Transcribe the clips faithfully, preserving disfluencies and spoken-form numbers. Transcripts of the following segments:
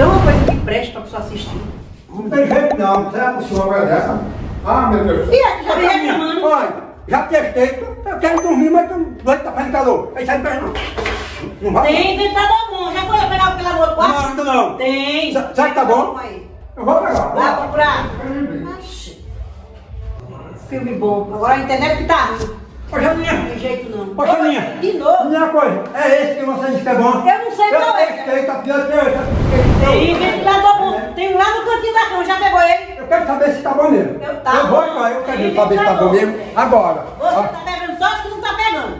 Tem uma coisa que presta pra pessoa assistir. Não tem jeito não, você é possível uma coisa dessa. Ah, meu Deus. E é que já vem reclamando. Olha, já testei, eu quero dormir, mas tu doido tá fazendo calor. Aí sai de perto não. Não vai? Tem ventilador bom. Já foi pegar o ventilador do quarto? Não, ainda não. Tem. Sa- Sabe que tá bom? Aí. Eu vou pegar. Vai procurar. Oxi. Filme bom. Agora a internet que tá ruim. Ô, Janinha. Não tem jeito não. Ô, Janinha. De novo. Minha coisa, é esse que você disse que é bom? Eu não sei qual é. Eu testei, tá pior que eu. Tem ventilador bom. Tem um lá no cantinho da cama. Já pegou ele? Eu quero saber se tá bom mesmo. Eu tá Eu vou, bom. eu quero Tem saber se tá bom ventilador. mesmo. Agora. Você tá pegando só se tu não tá pegando.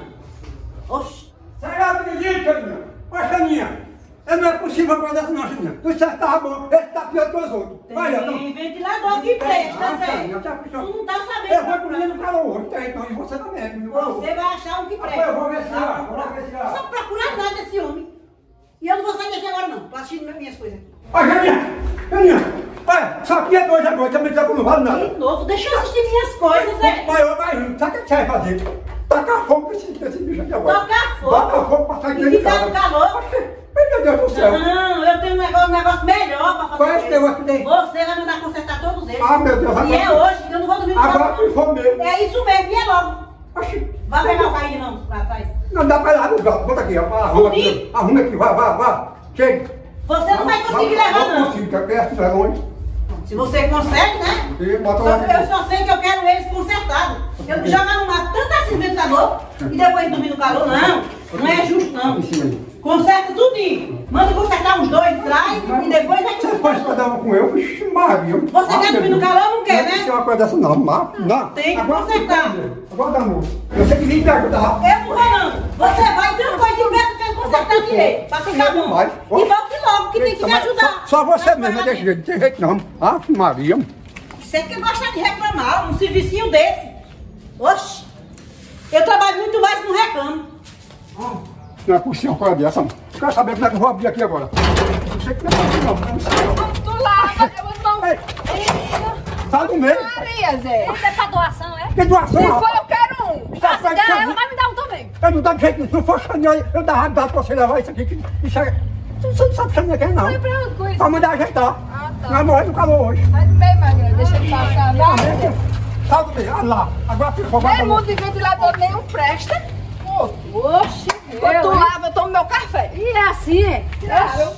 Oxi. Sai lá do menino, Janinha. Ô, Janinha. Não é possível agora dessa não, Janinha. Tu certo tava bom, esse tá pior que os outros. Vai, eu Tem ventilador que presta, Ah, velho. tá, Tu não tá Eu sabendo vou procurar. dormir no calor hoje, tem, então, e você também. no calor. Você vai achar um que presta. Eu vou ver se Vai dá, procurar. vou ver se dá. Só procurar nada desse homem. E eu não vou sair daqui agora não. Tô assistindo minhas coisas aqui. Ó, Janinha, Janinha, olha, só aqui é dois agora, também tá com não vale nada. De novo, deixa eu assistir minhas coisas, Zé. Vai, vai, vai, sabe o que você vai fazer? Tacar fogo pra esse, esse bicho aqui agora. Tocar fogo? Bota fogo pra sair E dentro de ficar casa. no calor? Meu Deus do céu. Não, eu tenho um negócio, um negócio melhor pra fazer. Qual é esse com negócio eles. que tem? Você vai mandar consertar todos eles. Ah, meu Deus, E é agora- hoje, que eu não vou dormir no Agora calor, que não. for mesmo. É isso mesmo, e é logo. Oxi. Vai pegar o carrinho não, pra trás. Não dá pra ir lá no gato, bota aqui, ó. Arruma aqui, arruma aqui, vai, vai, vai. Chega. Você não vai conseguir levar, Não não. consigo, que é perto, é longe. Se você consegue, né? E bota Só lá que aqui. eu só sei que eu quero eles consertados. Eu jogar no mato tanto assim ventilador e depois dormir no calor, não. Não é justo, não. Em cima aí. Conserta tudinho. Manda consertar uns dois, traz e depois vai Você pode consertar. cada um com eu, vixe, Maria. Você quer dormir no calor ou não quer, né? Não tem uma coisa dessa não, mas não. Tem que Agora consertar. Agora dá amor. Eu sei que vim me ajudar. Eu não vou, não. Você vai ter uma coisa em vez de consertar direito. Pra ficar bom. Vai. E volte logo, que tem que me ajudar. Só, só você Mas mesmo, vai desse jeito, não tem jeito não. Ah, Maria. Você que gosta de reclamar, um servicinho desse. Oxi. Eu trabalho muito mais e não reclamo. Não é possível uma coisa dessa. Quero saber como é que eu vou abrir aqui agora. Não sei que não é possível, não. Não sei. Tu lava, eu não. Ei, sai do meio. Maria, Zé. Isso é pra doação, é? Que doação, Se for, rapaz. eu quero um. Tá, Se vai, der, tá, ela vai me dar um também. Eu não dá de jeito nenhum. Se não for Xaninha, eu dava dá pra você levar isso aqui. Que isso é... Você não sabe Xaninha quem é, não. Vai pra outra coisa. Pra mandar ajeitar. Ah, tá. Nós morremos no calor hoje. Sai do meio, Maria. Deixa ele passar. Vai. Sai do meio. Olha lá. Agora ficou. Nem mundo de ventilador nenhum presta. Oxi. Quando tu lava, eu tomo meu café. E é assim, é? Claro.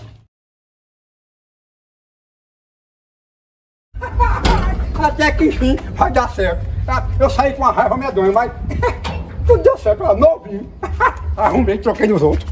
Até que enfim vai dar certo. Eu saí com uma raiva medonha, mas tudo deu certo, ó, novinho. Arrumei, troquei nos outros.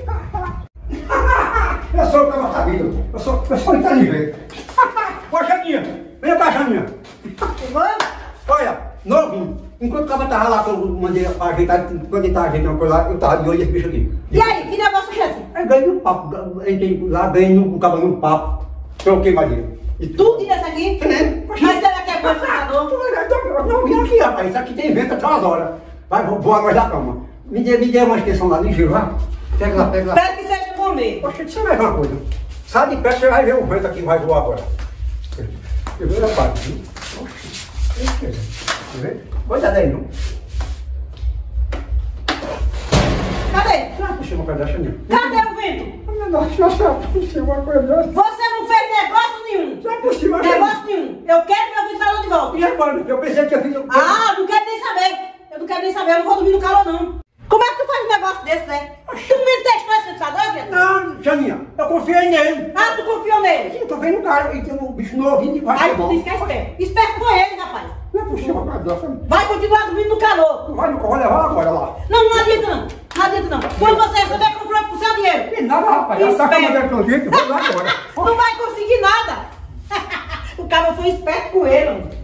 Eu sou o cara sabido, eu sou, eu sou inteligente. Ô, Janinha, vem cá, Janinha. Olha, novinho. Enquanto o cara tava lá, que eu mandei pra ajeitar, quando ele tava ajeitando coisa lá, eu tava de olho esse bicho aqui. E aí, que negócio é esse? Aí ganhei um papo, entrei lá, ganhei um cabo no papo, troquei mais ele. E Tudo isso aqui? É. Mas será que é bom computador? Não, vim aqui, rapaz. Isso aqui tem vento até umas horas. Vai, vou voar mais da cama. Me dê, me dê uma inscrição lá, ligeiro, vai. Pega lá, pega lá. Espero que seja comer. Poxa, você vai ver uma coisa. Sai de perto, você vai ver o vento aqui que vai voar agora. Eu vou levar aqui. Poxa, cuidado aí, não. Cadê? Não é possível uma coisa dessa, não. Cadê o vento? Nossa, não é possível uma coisa dessa. Você não fez negócio nenhum. Não é possível. Negócio nenhum. Eu quero meu ventilador de volta. E agora? Eu pensei que eu fiz... Ah, não quero nem saber. Eu não quero nem saber. Eu não vou dormir no calor, não. Como é que tu faz um negócio desse, né? Tu me testou esse ventilador, Pedro? Não, Janinha, eu confiei nele. Ah, tu confiou nele? Eu tô vendo o cara, e tem um bicho novinho de baixo. Aí tu disse que é esperto. Esperto foi ele, rapaz. Não é possível uma coisa dessa. Vai continuar dormindo no calor. Vai, vou levar agora lá. Não, não adianta não. Não adianta não. Quando você receber, comprou com o seu dinheiro. E nada, rapaz. Já tá com a Esperto. mulher contigo, vou lá agora. Não vai conseguir nada. O cara foi esperto com ele, mano.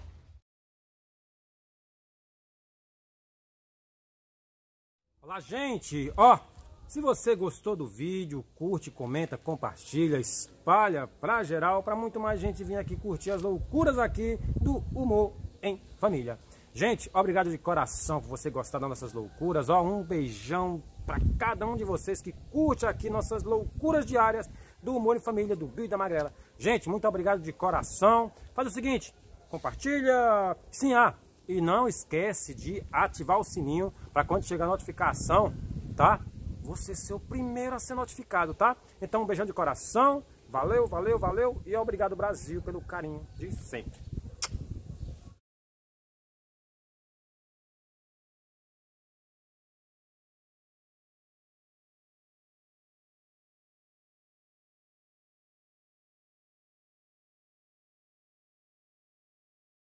Olá, gente, ó, se você gostou do vídeo, curte, comenta, compartilha, espalha pra geral, pra muito mais gente vir aqui curtir as loucuras aqui do Humor em Família. Gente, obrigado de coração por você gostar das nossas loucuras, ó, um beijão pra cada um de vocês que curte aqui nossas loucuras diárias do Humor em Família, do Bill e da Magrela. Gente, muito obrigado de coração. Faz o seguinte, compartilha, sim, ah, e não esquece de ativar o sininho para quando chegar a notificação, tá? Você ser o primeiro a ser notificado, tá? Então um beijão de coração Valeu, valeu, valeu e obrigado Brasil pelo carinho de sempre.